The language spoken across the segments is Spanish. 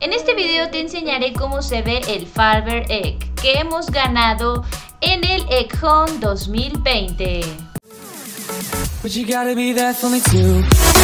En este video te enseñaré cómo se ve el Farber Egg que hemos ganado en el Egg Hunt 2020. But you gotta be there for me too.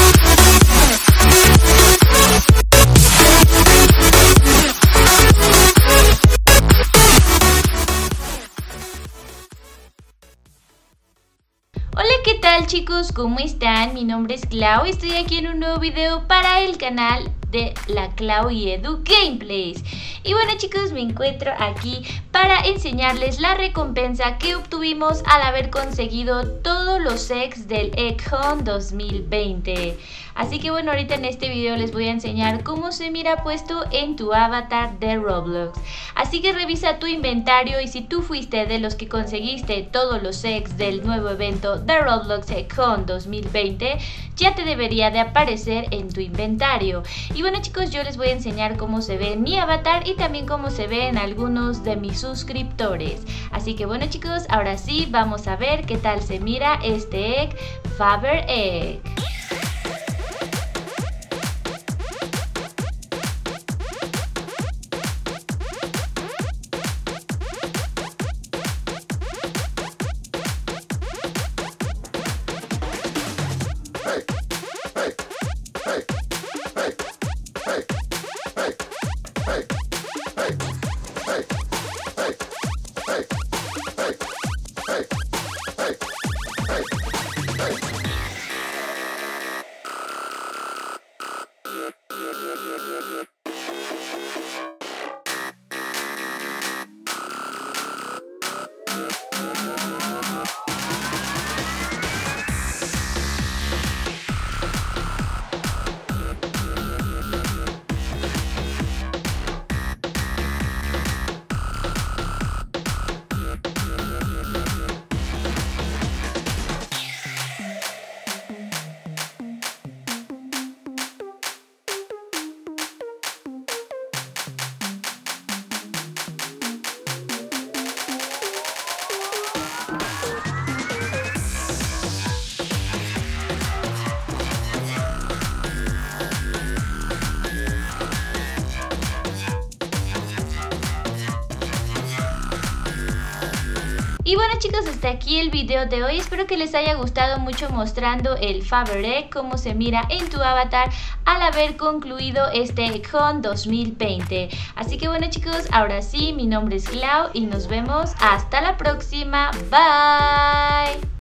Hola, ¿qué tal chicos? ¿Cómo están? Mi nombre es Clau y estoy aquí en un nuevo video para el canal de la Clau y Edu Gameplays. Y bueno chicos, me encuentro aquí para enseñarles la recompensa que obtuvimos al haber conseguido todos los eggs del Egg Hunt 2020. Así que bueno, ahorita en este video les voy a enseñar cómo se mira puesto en tu avatar de Roblox. Así que revisa tu inventario y si tú fuiste de los que conseguiste todos los eggs del nuevo evento de Roblox Egg Hunt 2020, ya te debería de aparecer en tu inventario. Y bueno chicos, yo les voy a enseñar cómo se ve mi avatar y también cómo se ve en algunos de mis suscriptores. Así que bueno chicos, ahora sí vamos a ver qué tal se mira este egg, Farber Egg. Y bueno chicos, hasta aquí el video de hoy. Espero que les haya gustado mucho mostrando el Farber Egg, cómo se mira en tu avatar al haber concluido este Egg Hunt 2020. Así que bueno chicos, ahora sí, mi nombre es Clau y nos vemos hasta la próxima. Bye.